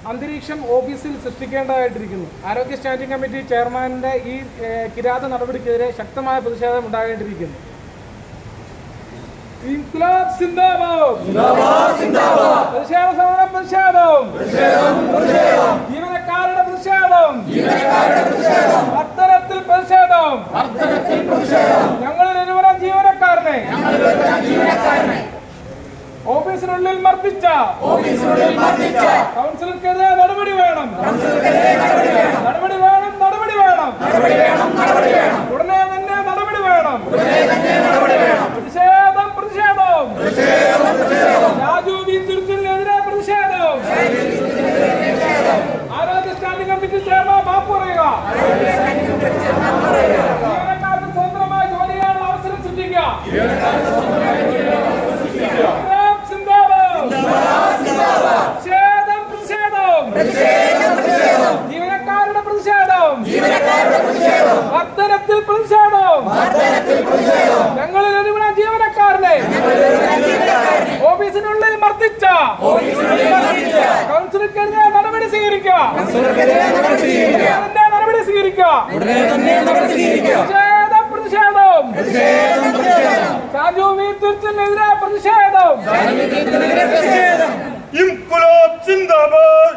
അന്തരീക്ഷം ഓഫീസിൽ സൃഷ്ടിക്കേണ്ടതായിട്ടിരിക്കുന്നു. ആരോഗ്യ സ്റ്റാൻഡിംഗ് കമ്മിറ്റി ചെയർമാന്റെ ഈ കിരാത നടപടിക്കെതിരെ ശക്തമായ പ്രതിഷേധം ഉണ്ടാകേണ്ടിയിരിക്കുന്നു. ഇൻക്ലാബ് സിന്ദാബാദ്, പ്രതിഷേധ സമരം, പ്രതിഷേധം, ജീവനക്കാരുടെ പ്രതിഷേധം, അത്തരത്തിൽ പ്രതിഷേധം. ഞങ്ങളിൽ ഒരുവരം ജീവനക്കാരനെ ഓഫീസിനുള്ളിൽ മർദ്ദിച്ച കൗൺസിലർക്കെതിരെ നടപടി വേണം. ഉടനെ തന്നെ നടപടി വേണം. പ്രതിഷേധം. രാജു വി തുരുത്തിനെതിരെ പ്രതിഷേധം. ആരോഗ്യ സ്റ്റാൻഡിംഗ് കമ്മിറ്റി ചെയർമാൻ മാപ്പ് പറയുക. ജീവനക്കാർക്ക് സ്വതന്ത്രമായ ജോലി ചെയ്യാനുള്ള അവസരം സൃഷ്ടിക്കുക. ജീവനക്കാരുടെ പ്രതിഷേധം, വർദ്ധനത്തിൽ പ്രതിഷേധം. ഞങ്ങളിൽ ഒരുവന ജീവനക്കാരനെ ഓഫീസിനുള്ളിൽ മർദ്ദിച്ച കൗൺസിലർക്കെതിരെ നടപടി സ്വീകരിക്കുക. പ്രതിഷേധം. ഷാജു വി തുരുത്തിനെതിരെ പ്രതിഷേധം. ഇൻക്ലാബ് സിന്ദാബാദ്,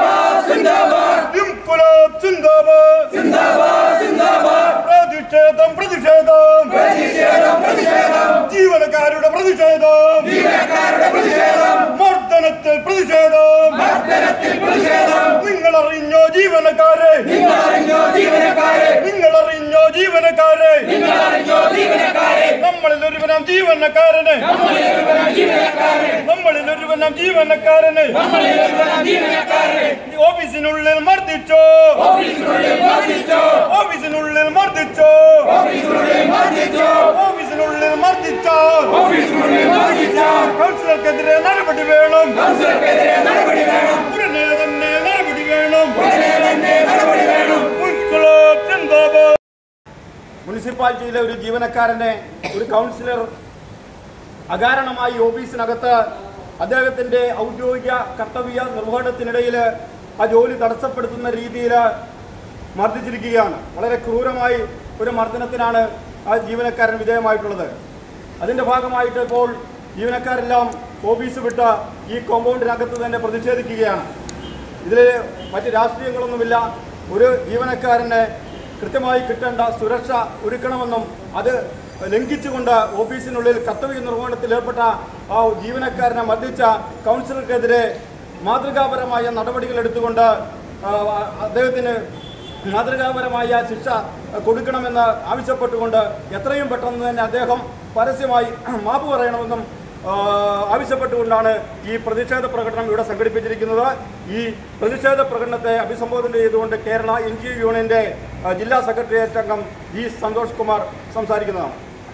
ഇൻക്ലാബ് സിന്ദാബാദ്, പ്രതിഷേധം, ജീവനക്കാരുടെ പ്രതിഷേധം, മർദ്ദനത്തിൽ പ്രതിഷേധം. നിങ്ങളറിഞ്ഞോ ജീവനക്കാരെ, നമ്മളിൽ ഒരുവനാം ജീവനക്കാരനെ, ഓഫീസിനുള്ളിൽ മർദ്ദിച്ചോ, കൗൺസിലർക്കെതിരെ നടപടി വേണം. ഉടനെ തന്നെ നടപടി വേണം. മുനിസിപ്പാലിറ്റിയിലെ ഒരു ജീവനക്കാരനെ ഒരു കൗൺസിലർ അകാരണമായി ഓഫീസിനകത്ത് അദ്ദേഹത്തിന്റെ ഔദ്യോഗിക കർത്തവ്യ നിർവഹണത്തിനിടയിൽ ആ ജോലി തടസ്സപ്പെടുത്തുന്ന രീതിയിൽ മർദ്ദിച്ചിരിക്കുകയാണ്. വളരെ ക്രൂരമായി ഒരു മർദ്ദനത്തിനാണ് ആ ജീവനക്കാരൻ വിധേയമായിട്ടുള്ളത്. അതിന്റെ ഭാഗമായിട്ട് ഇപ്പോൾ ജീവനക്കാരെല്ലാം ഓഫീസ് വിട്ട് ഈ കോമ്പൗണ്ടിനകത്ത് തന്നെ പ്രതിഷേധിക്കുകയാണ്. ഇതിൽ മറ്റ് രാഷ്ട്രീയങ്ങളൊന്നുമില്ല. ഒരു ജീവനക്കാരന് കൃത്യമായി കിട്ടേണ്ട സുരക്ഷ ഒരുക്കണമെന്നും അത് ലംഘിച്ചുകൊണ്ട് ഓഫീസിനുള്ളിൽ കർത്തവ്യ നിർവഹണത്തിൽ ഏർപ്പെട്ട ആ ജീവനക്കാരനെ മർദ്ദിച്ച കൗൺസിലർക്കെതിരെ മാതൃകാപരമായ നടപടികൾ എടുത്തുകൊണ്ട് അദ്ദേഹത്തിന് മാതൃകാപരമായ ശിക്ഷ കൊടുക്കണമെന്ന് ആവശ്യപ്പെട്ടുകൊണ്ട് എത്രയും പെട്ടെന്ന് തന്നെ അദ്ദേഹം പരസ്യമായി മാപ്പ് പറയണമെന്നും ആവശ്യപ്പെട്ടുകൊണ്ടാണ് ഈ പ്രതിഷേധ പ്രകടനം ഇവിടെ സംഘടിപ്പിച്ചിരിക്കുന്നത്. ഈ പ്രതിഷേധ പ്രകടനത്തെ അഭിസംബോധന ചെയ്തുകൊണ്ട് കേരള NGO യൂണിയന്റെ ജില്ലാ സെക്രട്ടേറിയറ്റ് അംഗം ജി സന്തോഷ് കുമാർ സംസാരിക്കുന്നതാണ്.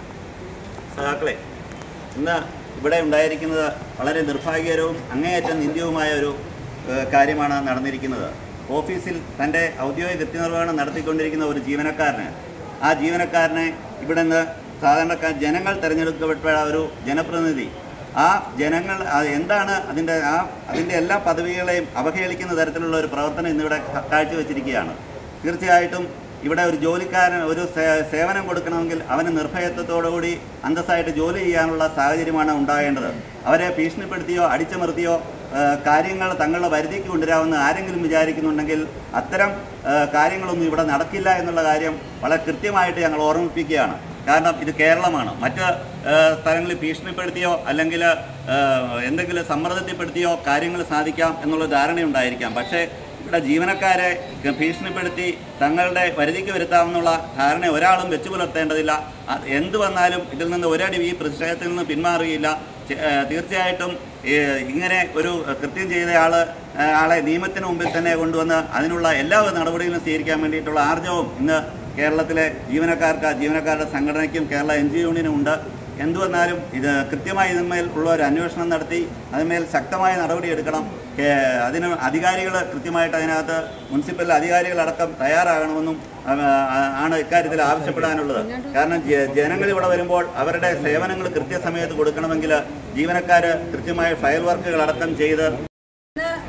സഹാക്കളെ, ഇന്ന് ഇവിടെ ഉണ്ടായിരിക്കുന്നത് വളരെ നിർഭാഗ്യകരവും അങ്ങേയറ്റം നിന്ദ്യവുമായ ഒരു കാര്യമാണ് നടന്നിരിക്കുന്നത്. ഓഫീസിൽ തൻ്റെ ഔദ്യോഗിക കൃത്യനിർവഹണം നടത്തിക്കൊണ്ടിരിക്കുന്ന ഒരു ജീവനക്കാരന്, ആ ജീവനക്കാരനെ ഇവിടെ നിന്ന് സാധാരണക്കാർ ജനങ്ങൾ തിരഞ്ഞെടുക്കപ്പെട്ട ഒരു ജനപ്രതിനിധി, ആ ജനങ്ങൾ എന്താണ് അതിൻ്റെ എല്ലാ പദവികളെയും അവഹേളിക്കുന്ന തരത്തിലുള്ള ഒരു പ്രവർത്തനം ഇന്നിവിടെ കാഴ്ചവെച്ചിരിക്കുകയാണ്. തീർച്ചയായിട്ടും ഇവിടെ ഒരു ജോലിക്കാരൻ ഒരു സേവനം കൊടുക്കണമെങ്കിൽ അവന് നിർഭയത്വത്തോടുകൂടി അന്തസ്സായിട്ട് ജോലി ചെയ്യാനുള്ള സാഹചര്യമാണ് ഉണ്ടാകേണ്ടത്. അവരെ ഭീഷണിപ്പെടുത്തിയോ അടിച്ചമർത്തിയോ കാര്യങ്ങൾ തങ്ങളുടെ പരിധിക്ക് കൊണ്ടുവരാമെന്ന് ആരെങ്കിലും വിചാരിക്കുന്നുണ്ടെങ്കിൽ അത്തരം കാര്യങ്ങളൊന്നും ഇവിടെ നടക്കില്ല എന്നുള്ള കാര്യം വളരെ കൃത്യമായിട്ട് ഞങ്ങൾ ഓർമ്മിപ്പിക്കുകയാണ്. കാരണം ഇത് കേരളമാണ്. മറ്റ് സ്ഥലങ്ങളിൽ ഭീഷണിപ്പെടുത്തിയോ അല്ലെങ്കിൽ എന്തെങ്കിലും സമ്മർദ്ദത്തിൽപ്പെടുത്തിയോ കാര്യങ്ങൾ സാധിക്കാം എന്നുള്ള ധാരണയുണ്ടായിരിക്കാം. പക്ഷേ ഇവിടെ ജീവനക്കാരെ ഭീഷണിപ്പെടുത്തി തങ്ങളുടെ പരിധിക്ക് വരുത്താമെന്നുള്ള ധാരണ ഒരാളും വെച്ചു പുലർത്തേണ്ടതില്ല. എന്ത് വന്നാലും ഇതിൽ നിന്ന് ഒരടി ഈ പ്രതിഷേധത്തിൽ നിന്ന് പിന്മാറുകയില്ല. തീർച്ചയായിട്ടും ഇങ്ങനെ ഒരു കൃത്യം ചെയ്ത ആളെ നിയമത്തിന് മുമ്പിൽ തന്നെ കൊണ്ടുവന്ന് അതിനുള്ള എല്ലാ നടപടികളും സ്വീകരിക്കാൻ വേണ്ടിയിട്ടുള്ള ആർജവം ഇന്ന് കേരളത്തിലെ ജീവനക്കാരുടെ സംഘടനയ്ക്കും കേരള NGO യൂണിയനും ഉണ്ട്. എന്തു വന്നാലും ഇത് കൃത്യമായി ഇതിന്മേൽ ഉള്ള ഒരു അന്വേഷണം നടത്തി അതിന്മേൽ ശക്തമായ നടപടിയെടുക്കണം. അതിന് അധികാരികൾ കൃത്യമായിട്ട് അതിനകത്ത് മുനിസിപ്പൽ അധികാരികളടക്കം തയ്യാറാകണമെന്നും ആണ് ഇക്കാര്യത്തിൽ ആവശ്യപ്പെടാനുള്ളത്. കാരണം ജനങ്ങൾ ഇവിടെ വരുമ്പോൾ അവരുടെ സേവനങ്ങൾ കൃത്യസമയത്ത് കൊടുക്കണമെങ്കിൽ ജീവനക്കാർ കൃത്യമായ ഫയൽ വർക്കുകളടക്കം ചെയ്ത്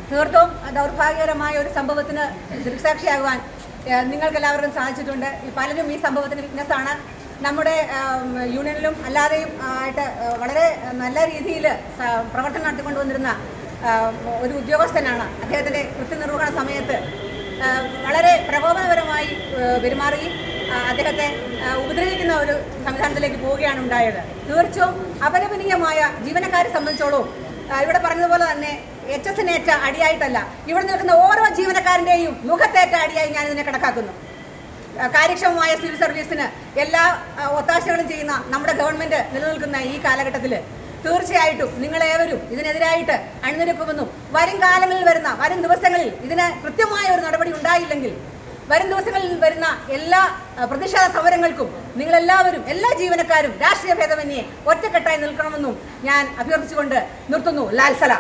തീർത്തും ദൗർഭാഗ്യകരമായ ഒരു സംഭവത്തിന് ദൃക്സാക്ഷിയാകുവാൻ നിങ്ങൾക്കെല്ലാവർക്കും സാധിച്ചിട്ടുണ്ട്. പലരും ഈ സംഭവത്തിന് വിറ്റ്നസ്സാണ്. നമ്മുടെ യൂണിയനിലും അല്ലാതെയും ആയിട്ട് വളരെ നല്ല രീതിയിൽ പ്രവർത്തനം നടത്തിക്കൊണ്ടുവന്നിരുന്ന ഒരു ഉദ്യോഗസ്ഥനാണ്. അദ്ദേഹത്തിൻ്റെ കൃത്യനിർവഹണ സമയത്ത് വളരെ പ്രകോപനപരമായി പെരുമാറുകയും അദ്ദേഹത്തെ ഉപദ്രവിക്കുന്ന ഒരു സംവിധാനത്തിലേക്ക് പോവുകയാണ് ഉണ്ടായത്. തീർച്ചയായും അപലപനീയമായ ജീവനക്കാരെ സംബന്ധിച്ചോളം ഇവിടെ പറഞ്ഞതുപോലെ തന്നെ HSനേറ്റ അടിയായിട്ടല്ല, ഇവിടെ നിൽക്കുന്ന ഓരോ ജീവനക്കാരൻ്റെയും മുഖത്തേറ്റ അടിയായി ഞാൻ ഇതിനെ കണക്കാക്കുന്നു. കാര്യക്ഷമമായ സിവിൽ സർവീസിന് എല്ലാ ഒത്താശകളും ചെയ്യുന്ന നമ്മുടെ ഗവൺമെൻറ് നിലനിൽക്കുന്ന ഈ കാലഘട്ടത്തിൽ തീർച്ചയായിട്ടും നിങ്ങളേവരും ഇതിനെതിരായിട്ട് അണിനിരക്കുമെന്നും വരും കാലങ്ങളിൽ വരും ദിവസങ്ങളിൽ ഇതിന് കൃത്യമായ ഒരു നടപടി ഉണ്ടായില്ലെങ്കിൽ വരും ദിവസങ്ങളിൽ വരുന്ന എല്ലാ പ്രതിഷേധ സമരങ്ങൾക്കും നിങ്ങളെല്ലാവരും എല്ലാ ജീവനക്കാരും രാഷ്ട്രീയ ഭേദമന്യേ ഒറ്റക്കെട്ടായി നിൽക്കണമെന്നും ഞാൻ അഭ്യർത്ഥിച്ചുകൊണ്ട് നിർത്തുന്നു. ലാൽ സലാം.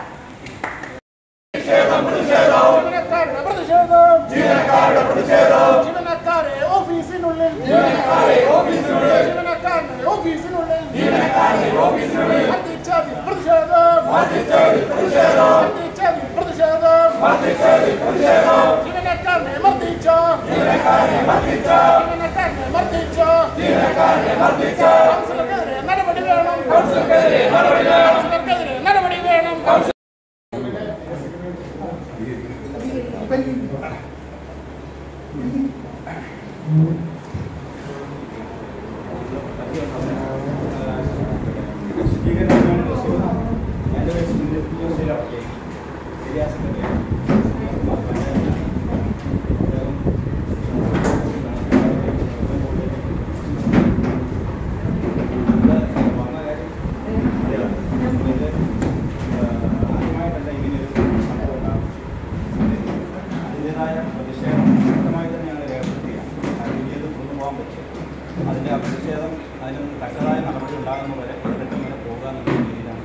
അതിൻ്റെ പ്രതിഷേധം അതിന് തക്കതായ നടപടി ഉണ്ടാകുന്നവരെ ഒരിടത്തും വരെ പോകാമെന്ന രീതിയിലാണ്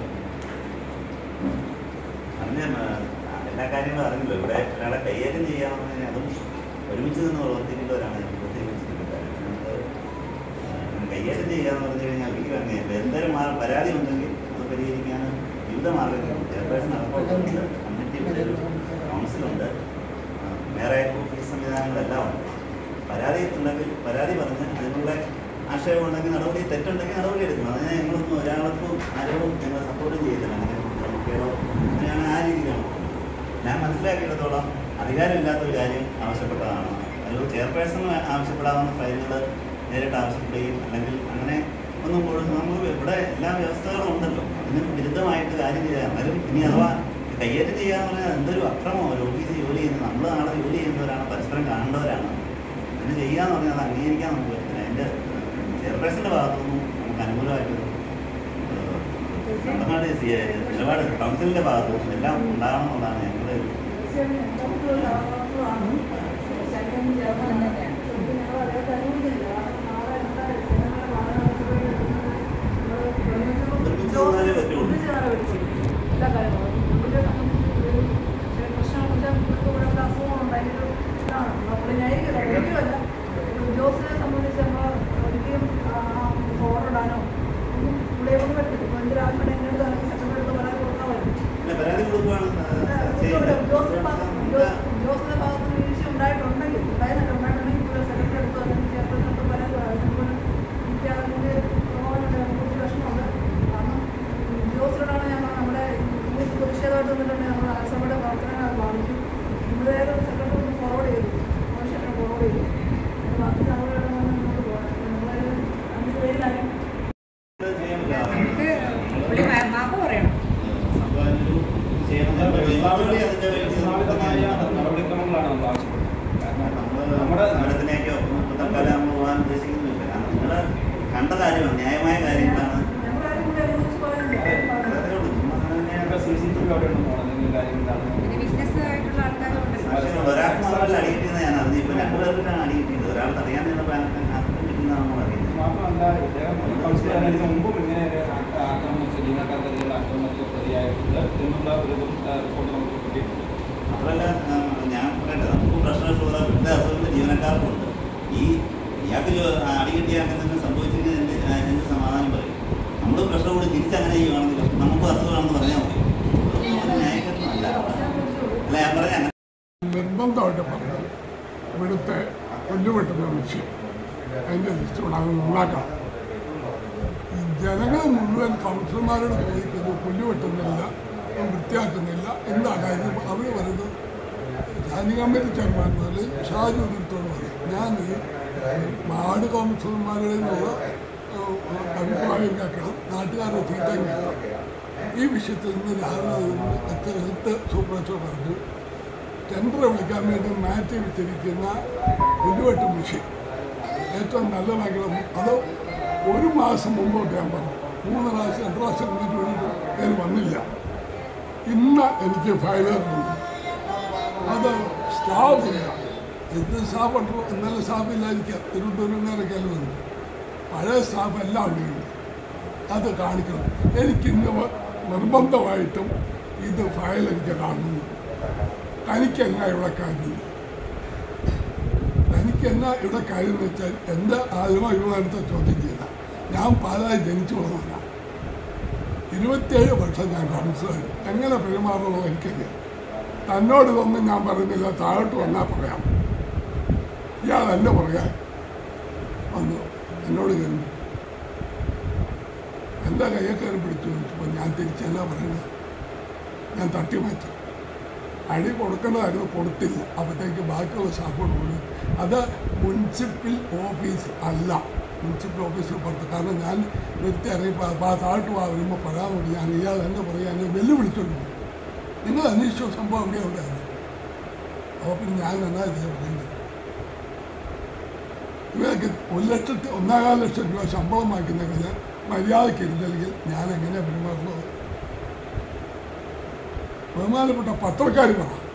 എല്ലാ കാര്യങ്ങളും അറിഞ്ഞല്ലോ. ഇവിടെ ഒരാളെ കൈകാര്യം ചെയ്യാമെന്ന് അതും ഒരുമിച്ച് നിന്ന് പ്രവർത്തിക്കുന്നവരാണ് കൈകാര്യം ചെയ്യാന്ന് പറഞ്ഞു കഴിഞ്ഞാൽ ഒരിക്കലും അങ്ങനെയല്ല. എന്തെങ്കിലും പരാതി ഉണ്ടെങ്കിൽ അത് പരിഹരിക്കാൻ വിവിധ മാർഗങ്ങളുണ്ട്. ചെയർപേഴ്സൺ നടക്കുന്നുണ്ട്, കമ്മിറ്റിയുണ്ട്, കൗൺസിലുണ്ട്, വേറെ ഓഫീസ് സംവിധാനങ്ങളെല്ലാം ഉണ്ട്. പരാതി ഉണ്ടെങ്കിൽ പരാതി പറഞ്ഞ് അതിനുള്ള ആക്ഷേപം ഉണ്ടെങ്കിൽ നടപടി, തെറ്റുണ്ടെങ്കിൽ നടപടി എടുക്കണം. അതിനെ ഞങ്ങളൊന്നും ഒരാൾക്കും ആരോടും ഞങ്ങൾ സപ്പോർട്ട് ചെയ്തില്ല. അങ്ങനെ നമുക്കേടോ അങ്ങനെയാണ് ആ രീതിയിലാണ്. ഞാൻ മനസ്സിലാക്കിയിടത്തോളം അധികാരമില്ലാത്തൊരു കാര്യം ആവശ്യപ്പെട്ടതാണ്. ഒരു ചെയർപേഴ്സൺ ആവശ്യപ്പെടാവുന്ന ഫയലുകൾ നേരിട്ട് ആവശ്യപ്പെടുകയും അല്ലെങ്കിൽ അങ്ങനെ ഒന്നും നമ്മൾ ഇവിടെ എല്ലാ വ്യവസ്ഥകളും ഉണ്ടല്ലോ. അതിന് വിരുദ്ധമായിട്ട് കാര്യം ചെയ്യാൻ എന്നാലും ഇനി അഥവാ കൈകാര്യം ചെയ്യാന്ന് പറഞ്ഞാൽ എന്തൊരു അക്രമം. ഒരു ഓഫീസിൽ ജോലി ചെയ്യുന്നത് നമ്മൾ നാളെ ജോലി ചെയ്യുന്നവരാണ്, പരസ്പരം കാണേണ്ടവരാണ്. അങ്ങനെ ചെയ്യാന്ന് പറഞ്ഞാൽ അത് അംഗീകരിക്കാൻ നമുക്ക് പറ്റില്ല. അതിൻ്റെ ചെയർപേഴ്സൻ്റെ ഭാഗത്തുനിന്നും നമുക്ക് അനുകൂലമായിട്ടൊരു നിലപാട് കൗൺസിലിൻ്റെ ഭാഗത്തുനിന്നും എല്ലാം ഉണ്ടാകണം എന്നുള്ളതാണ് ഞങ്ങളുടെ ഉദ്യോഗസ്ഥരെ സംബന്ധിച്ച് നമ്മൾ ഒരിക്കലും ഫോർവേഡാനോ ഒന്നും ഇവിടെ ഒന്നും പറ്റില്ല. ഇപ്പോൾ എൻ്റെ രാജ്യം എന്നോട് സെക്രട്ടറി പരാതി കൊടുക്കാൻ പറ്റും. ഉദ്യോഗസ്ഥരുടെ ഭാഗത്ത് വീഴ്ച ഉണ്ടായിട്ടുണ്ടെങ്കിൽ സെക്രട്ടറി എടുത്തു അല്ലെങ്കിൽ ചെയർപേഴ്സൺ പരാതി അതുപോലെ എനിക്ക് അതിൻ്റെ കുറച്ച് വിഷമമുണ്ട്. കാരണം ഉദ്യോഗസ്ഥരോടാണ് ഞങ്ങൾ നമ്മുടെ പ്രതിഷേധമായിട്ട് നിന്നിട്ടുണ്ടെങ്കിൽ നമ്മൾ ആശയുടെ പ്രവർത്തനങ്ങൾ ബാധിച്ചു. നമ്മുടെ സെക്രട്ടറി ഒന്ന് ഫോർവേഡ് ചെയ്തു, മോശം ഫോർവേഡ് ചെയ്തു. ബാക്കി നടപടികളാണ് മുന്നോട്ട് പോകുന്നത്. നമ്മളെ 5 പേരിലായും മാപ്പ് പറയണം. നടപടിക്രമങ്ങളാണ് നമ്മൾ ആവശ്യപ്പെടുന്നത്. കാരണം നമ്മുടെ സമരത്തിലേക്ക് തൽക്കാലം നമ്മൾ പോകാൻ ഉദ്ദേശിക്കുന്നില്ല. കാരണം നിങ്ങൾ കണ്ട കാര്യമാണ്, ന്യായമായ കാര്യങ്ങളാണ്. ഒരാൾക്ക് മാത്രമല്ല അടികിട്ടിയെന്ന് ഞാൻ അറിഞ്ഞു. ഇപ്പം 2 പേർക്കാണ് അടികിട്ടിയത്. ഒരാൾ അറിയാൻ കിട്ടുന്നതാണ് നമ്മൾ അറിയുന്നത്. മാത്രമല്ല ഇദ്ദേഹം മുമ്പും ഇങ്ങനെ ആക്രമണം ജീവനക്കാർക്കെതിരെയുള്ള ആക്രമണത്തിൽ പ്രതിയായിട്ടുണ്ട് എന്നുള്ള ഒരു റിപ്പോർട്ട് നമുക്ക് കിട്ടിയിട്ടുണ്ട്. മാത്രമല്ല ഞാൻ പറയട്ടെ, നമുക്ക് പ്രശ്നമുള്ള വിവിധ അസുഖങ്ങളുടെ ജീവനക്കാർക്കുണ്ട്. ഇയാൾക്ക് അടികിട്ടിയ അങ്ങനെ സംഭവിച്ചിരിക്കുന്നത് എന്ത് സമാധാനം പറയും? നമ്മൾ പ്രശ്നം കൂടി തിരിച്ചങ്ങനെ ചെയ്യുവാണെങ്കിൽ നമുക്ക് അസുഖമാണെന്ന് പറഞ്ഞാൽ മതി. ന്യായീകരണമല്ല. നിർബന്ധമായിട്ട് പറഞ്ഞു ഇവിടുത്തെ പുല്ലുവെട്ടുന്ന മെഷീൻ അതിൻ്റെ ലിസ്റ്റ് ഉണ്ടാകുന്ന ഉണ്ടാക്കണം. ജനങ്ങൾ മുഴുവൻ കൗൺസിലർമാരോട് ചോദിക്കുന്നു പുല്ലുവെട്ടുന്നില്ല, വൃത്തിയാക്കുന്നില്ല, എന്താ കാര്യം? അവർ പറയുന്നത് സ്റ്റാൻഡിംഗ് കമ്മിറ്റി ചെയർമാൻമാരിൽ ഷാജുദ്ദീനത്തോട് പറയും, ഞാൻ ഈ വാർഡ് കൗൺസിലർമാരിൽ നിന്നുള്ള അഭിപ്രായം കേൾക്കണം, നാട്ടുകാരുടെ ചീത്തം കേൾക്കണം. ഈ വിഷയത്തിൽ നിന്ന് രാവിലെ ഹെൽത്ത് സൂപ്പർവൈസർ പറഞ്ഞു ടെൻഡർ വിളിക്കാൻ വേണ്ടി മാറ്റി വെച്ചിരിക്കുന്ന പുല്ലുവെട്ട് മെഷീൻ ഏറ്റവും നല്ല വാങ്ങിക്കണം. അത് 1 മാസം മുമ്പോട്ട് ഞാൻ പറഞ്ഞു 3 പ്രാവശ്യം 2 പ്രാവശ്യം വേണ്ടിയിട്ട് പേര് വന്നില്ല. ഇന്ന് എനിക്ക് ഫയലുകളുണ്ട്, അത് സ്റ്റാഫില്ല. എന്ത് സ്റ്റാഫുണ്ടോ? ഇന്നലെ സ്റ്റാഫില്ലായിരിക്കാം, തിരുവനന്തപുരക്കാരും വന്നു. പഴയ സ്റ്റാഫ് എല്ലാം അവിടെയുണ്ട്. അത് കാണിക്കണം. എനിക്കിന്ന് നിർബന്ധമായിട്ടും ഇത് ഫയൽ എനിക്ക് കാണുന്നു. തനിക്കെന്നാ ഇവിടെ കാര്യം? തനിക്കെന്നാ ഇവിടെ കാര്യം എന്ന് വെച്ചാൽ എൻ്റെ ആത്മാഭിമാനത്തെ ചോദ്യം ചെയ്ത ഞാൻ പാലായി ജനിച്ചു പോകുന്നില്ല. 27 വർഷം ഞാൻ കൗൺസിലർ. എങ്ങനെ പെരുമാറണോ എനിക്കറിയാം. തന്നോട് ഇതൊന്നും ഞാൻ പറയുന്നില്ല, താഴോട്ട് വന്നാൽ പറയാം. ഇയാൾ എന്നെ പറയാൻ വന്നു എന്നോട് കയറി എൻ്റെ കയ്യെ കയറി പിടിച്ചു ചോദിച്ചപ്പോൾ ഞാൻ തിരിച്ചല്ല പറയുന്നത്. ഞാൻ തട്ടി മാറ്റി. അടി കൊടുക്കേണ്ടതായിരുന്നു, കൊടുത്തില്ല. അപ്പോഴത്തേക്ക് ബാക്കിയുള്ള സ്റ്റാഫോട് കൊടുക്കും. അത് മുനിസിപ്പൽ ഓഫീസ് അല്ല, മുനിസിപ്പൽ ഓഫീസിൽ പുറത്ത്. കാരണം ഞാൻ നിർത്തി ഇറങ്ങിയപ്പോൾ താഴ്ത്തു വരുമ്പോൾ പറയാൻ വേണ്ടി ഞാൻ ഇയാൾ എന്നെ പറയാൻ എന്നെ വെല്ലുവിളിച്ചോണ്ട് പോകും. നിങ്ങൾ അന്വേഷിച്ചോ സംഭവം അവിടെ ഉണ്ടായിരുന്നു. അപ്പോൾ പിന്നെ ഞാൻ എന്നാ ഇതേ പറയുന്നത്? ഇവരൊക്കെ 1,1,4 ലക്ഷം രൂപ ശമ്പളം വാങ്ങിക്കുന്ന മര്യാദയ്ക്ക് ഇരുന്നില്ലെങ്കിൽ ഞാൻ എങ്ങനെ പെരുമാറുന്നത്? ബഹുമാനപ്പെട്ട പത്രക്കാർ പറ.